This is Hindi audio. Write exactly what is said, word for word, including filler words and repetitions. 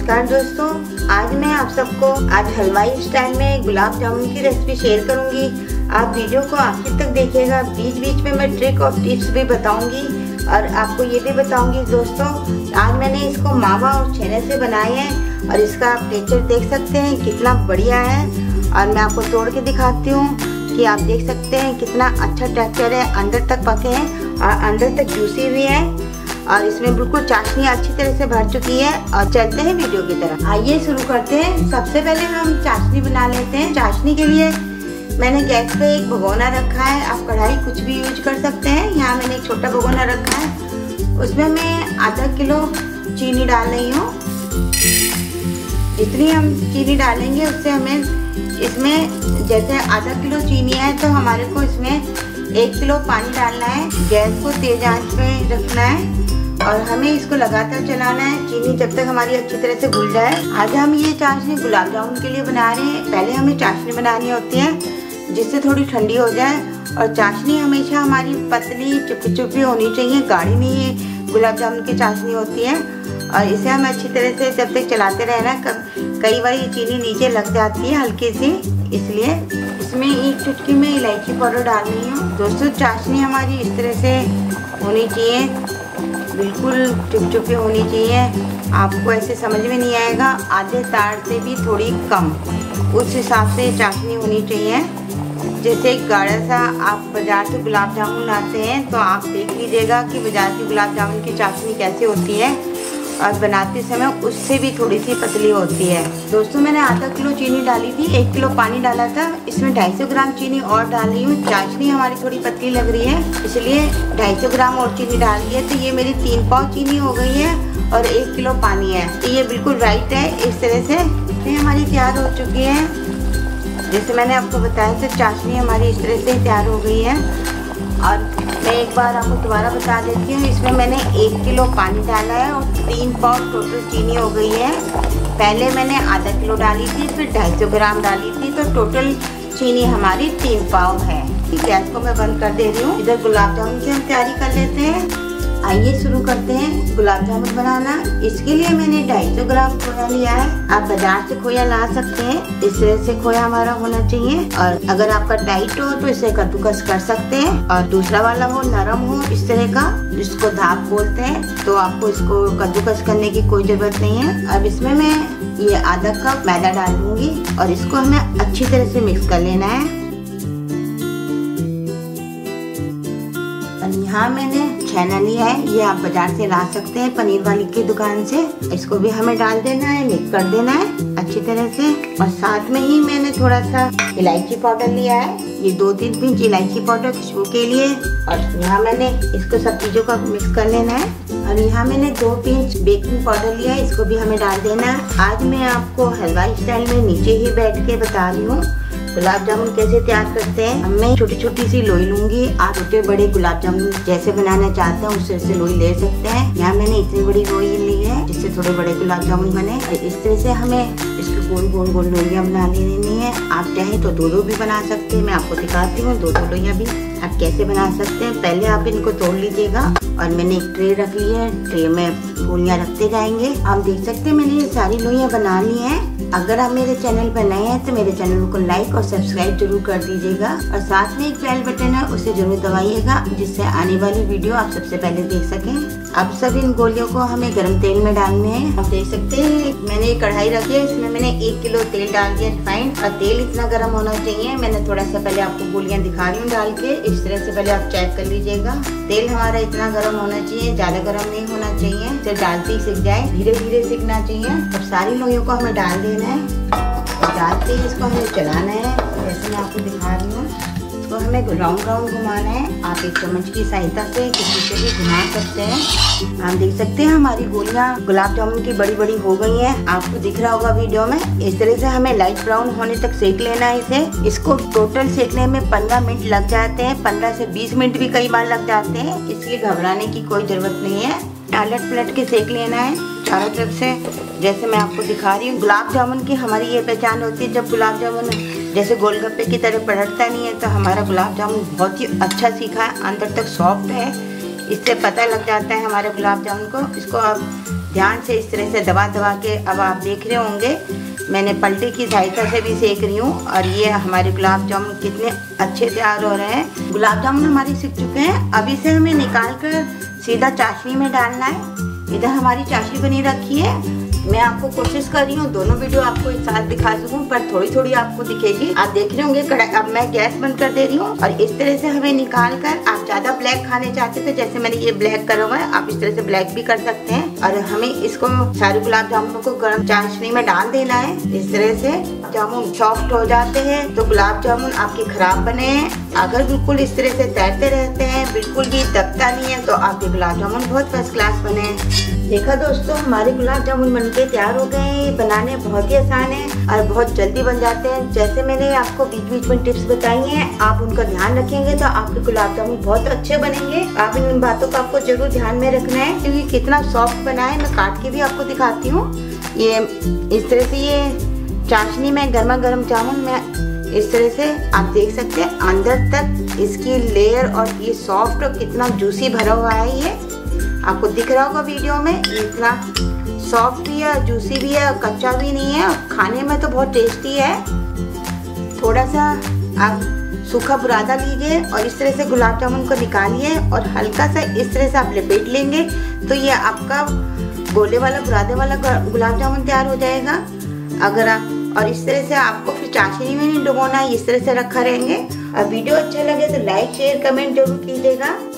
नमस्कार दोस्तों, आज मैं आप सबको आज हलवाई स्टाइल में गुलाब जामुन की रेसिपी शेयर करूंगी। आप वीडियो को आखिर तक देखिएगा। बीच बीच में मैं ट्रिक और टिप्स भी बताऊंगी और आपको ये भी बताऊंगी दोस्तों, आज मैंने इसको मावा और छेने से बनाए हैं और इसका आप टेक्सचर देख सकते हैं कितना बढ़िया है। और मैं आपको तोड़ के दिखाती हूँ कि आप देख सकते हैं कितना अच्छा टेक्सचर है, अंदर तक पके हैं और अंदर तक जूसी भी है और इसमें बिल्कुल चाशनी अच्छी तरह से भर चुकी है। और चलते हैं वीडियो की तरफ, आइए शुरू करते हैं। सबसे पहले हम चाशनी बना लेते हैं। चाशनी के लिए मैंने गैस पे एक भगोना रखा है, आप कढ़ाई कुछ भी यूज कर सकते हैं। यहाँ मैंने एक छोटा भगोना रखा है, उसमें मैं आधा किलो चीनी डाल रही हूँ। जितनी हम चीनी डालेंगे उससे हमें इसमें, जैसे आधा किलो चीनी है तो हमारे को इसमें एक किलो पानी डालना है। गैस को तेज आंच पे रखना है और हमें इसको लगातार चलाना है चीनी जब तक हमारी अच्छी तरह से घुल जाए। आज हम ये चाशनी गुलाब जामुन के लिए बना रहे हैं। पहले हमें चाशनी बनानी होती है जिससे थोड़ी ठंडी हो जाए। और चाशनी हमेशा हमारी पतली चुपी चुपी होनी चाहिए, गाढ़ी नहीं गुलाब जामुन की चाशनी होती है। और इसे हम अच्छी तरह से जब तक चलाते रहना। कई बार ये चीनी नीचे लग जाती है हल्की सी, इसलिए इसमें एक चुटकी में इलायची पाउडर डालनी है। दोस्तों चाशनी हमारी इस तरह से होनी चाहिए, बिल्कुल चुपचुपी होनी चाहिए। आपको ऐसे समझ में नहीं आएगा, आधे तार से भी थोड़ी कम, उस हिसाब से चाशनी होनी चाहिए। जैसे गाढ़ा सा आप बाज़ार से गुलाब जामुन लाते हैं तो आप देख लीजिएगा कि बाज़ार की गुलाब जामुन की चाशनी कैसे होती है और बनाते समय उससे भी थोड़ी सी पतली होती है। दोस्तों मैंने आधा किलो चीनी डाली थी, एक किलो पानी डाला था, इसमें ढाई सौ ग्राम चीनी और डाल रही हूँ। चाशनी हमारी थोड़ी पतली लग रही है इसलिए ढाई सौ ग्राम और चीनी डाल दी है। तो ये मेरी तीन पाव चीनी हो गई है और एक किलो पानी है, तो ये बिल्कुल राइट है। इस तरह से ये हमारी तैयार हो चुकी है। जैसे मैंने आपको बताया तो चाशनी हमारी इस तरह से तैयार हो गई है। और मैं एक बार आपको दोबारा बता देती हूँ, इसमें मैंने एक किलो पानी डाला है और तीन पाव टोटल चीनी हो गई है। पहले मैंने आधा किलो डाली थी, फिर ढाई सौ ग्राम डाली थी, तो टोटल चीनी हमारी तीन पाव है। गैस को मैं बंद कर दे रही हूँ। इधर गुलाब जामुन की हम तैयारी कर लेते हैं। आइए शुरू करते हैं गुलाब जामुन बनाना। इसके लिए मैंने ढाई सौ ग्राम खोया लिया है। आप बाजार से खोया ला सकते हैं, इस तरह से खोया हमारा होना चाहिए। और अगर आपका टाइट हो तो इसे कद्दूकस कर सकते हैं और दूसरा वाला हो नरम हो इस तरह का, जिसको धाप बोलते हैं, तो आपको इसको कद्दूकस करने की कोई जरूरत नहीं है। अब इसमें मैं ये आधा कप मैदा डाल दूंगी और इसको हमें अच्छी तरह से मिक्स कर लेना है। यहाँ मैंने छेना लिया है, ये आप बाजार से ला सकते हैं पनीर वाली की दुकान से। इसको भी हमें डाल देना है, मिक्स कर देना है अच्छी तरह से। और साथ में ही मैंने थोड़ा सा इलायची पाउडर लिया है, ये दो तीन पिंच इलायची पाउडर खुशबू के लिए। और यहाँ मैंने इसको सब चीजों का मिक्स कर लेना है। और यहाँ मैंने दो पिंच बेकिंग पाउडर लिया है, इसको भी हमें डाल देना है। आज मैं आपको हलवाई स्टाइल में नीचे ही बैठ के बता रही हूँ गुलाब जामुन कैसे तैयार करते हैं। मैं छोटी छोटी सी लोई लूंगी, आप छोटे बड़े गुलाब जामुन जैसे बनाना चाहते हैं उससे से लोई ले सकते हैं। यहाँ मैंने इतनी बड़ी लोई ली है जिससे थोड़े बड़े गुलाब जामुन बने। इस तरह से हमें इसकी गोल गोल गोल लोइयाँ बना लेनी है। आप चाहे तो दो दो भी बना सकते हैं, मैं आपको दिखाती हूँ दो दो लोइयाँ भी आप कैसे बना सकते हैं। पहले आप इनको तोड़ लीजिएगा। और मैंने एक ट्रे रख ली है, ट्रे में गोलियाँ रखते जाएंगे। आप देख सकते हैं मैंने ये सारी लोइयाँ बना ली हैं। अगर आप मेरे चैनल पर नए हैं तो मेरे चैनल को लाइक और सब्सक्राइब जरूर कर दीजिएगा और साथ में एक बेल बटन है उसे जरूर दबाइएगा, जिससे आने वाली वीडियो आप सबसे पहले देख सकें। अब सब इन गोलियों को हमें गर्म तेल में डालने हैं। आप देख सकते हैं मैंने एक कढ़ाई रखी है, इसमें मैंने एक किलो तेल डाल दिया रिफाइंड। और तेल इतना गर्म होना चाहिए, मैंने थोड़ा सा पहले आपको गोलियां दिखा रही हूँ डाल के। इस तरह से पहले आप चेक कर लीजिएगा। तेल हमारा इतना गर्म होना चाहिए, ज्यादा गर्म नहीं होना चाहिए, जब डालते ही सिक जाए, धीरे धीरे सिकना चाहिए। अब सारी लोइयों को हमें डाल देना है। डालते ही इसको हमें चलाना है, जैसे मैं आपको दिखा रही हूँ। इसको हमें राउंड राउंड घुमाना है। आप एक चम्मच की सहायता से किसी से भी घुमा सकते हैं। आप देख सकते हैं हमारी गोलियां गुलाब जामुन की बड़ी बड़ी हो गई हैं। आपको दिख रहा होगा वीडियो में। इस तरह से हमें लाइट ब्राउन होने तक सेक लेना है इसे। इसको टोटल सेकने में पंद्रह मिनट लग जाते हैं, पंद्रह से बीस मिनट भी कई बार लग जाते हैं, इसलिए घबराने की कोई जरूरत नहीं है। पलट पलट के सेक लेना है चारों तरफ से, जैसे मैं आपको दिखा रही हूँ। गुलाब जामुन की हमारी ये पहचान होती है, जब गुलाब जामुन जैसे गोलगप्पे की तरह पलटता नहीं है तो हमारा गुलाब जामुन बहुत ही अच्छा सीखा है, अंदर तक सॉफ्ट है। इससे पता लग जाता है हमारे गुलाब जामुन को। इसको आप ध्यान से इस तरह से दबा दबा के, अब आप देख रहे होंगे मैंने पलटे की सहायता से भी सेक रही हूँ। और ये हमारे गुलाब जामुन कितने अच्छे तैयार हो रहे हैं। गुलाब जामुन हमारे सीख चुके हैं। अब इसे हमें निकाल कर सीधा चाशनी में डालना है। इधर हमारी चाशनी बनी रखी है। मैं आपको कोशिश कर रही हूँ दोनों वीडियो आपको एक साथ दिखा सकूँ, पर थोड़ी थोड़ी आपको दिखेगी। आप देख रहे होंगे कढ़ाई। अब मैं गैस बंद कर दे रही हूँ और इस तरह से हमें निकाल कर, आप ज्यादा ब्लैक खाने चाहते थे जैसे मैंने ये ब्लैक करा हुआ है, आप इस तरह से ब्लैक भी कर सकते हैं। और हमें इसको सारे गुलाब जामुनों को गर्म चाशनी में डाल देना है। इस तरह से जामुन सॉफ्ट हो जाते हैं तो गुलाब जामुन आपके खराब बने हैं। अगर बिल्कुल इस तरह से तैरते रहते हैं, बिल्कुल भी दबता नहीं है, तो आपके गुलाब जामुन बहुत फर्स्ट क्लास बने हैं। देखा दोस्तों, हमारे गुलाब जामुन बनके तैयार हो गए हैं। ये बनाने बहुत ही आसान है और बहुत जल्दी बन जाते हैं। जैसे मैंने आपको बीच बीच में टिप्स बताई हैं, आप उनका ध्यान रखेंगे तो आपके गुलाब जामुन बहुत अच्छे बनेंगे। आप इन बातों का आपको जरूर ध्यान में रखना है, क्योंकि कितना सॉफ्ट बना है। मैं काट के भी आपको दिखाती हूँ। ये इस तरह से ये चाशनी में गर्मा गर्म जामुन में इस तरह से आप देख सकते हैं अंदर तक इसकी लेयर, और ये सॉफ्ट और कितना जूसी भरा हुआ है। ये आपको दिख रहा होगा वीडियो में, इतना सॉफ्ट भी है, जूसी भी है, कच्चा भी नहीं है, और खाने में तो बहुत टेस्टी है। थोड़ा सा आप सूखा बुरादा लीजिए और इस तरह से गुलाब जामुन को निकालिए और हल्का सा इस तरह से आप लपेट लेंगे तो ये आपका गोले वाला बुरादे वाला गुलाब जामुन तैयार हो जाएगा। अगर आप और इस तरह से आपको फिर चाशनी में नहीं डुबोना है, इस तरह से रखा रहेंगे। और वीडियो अच्छा लगे तो लाइक शेयर कमेंट जरूर कीजिएगा।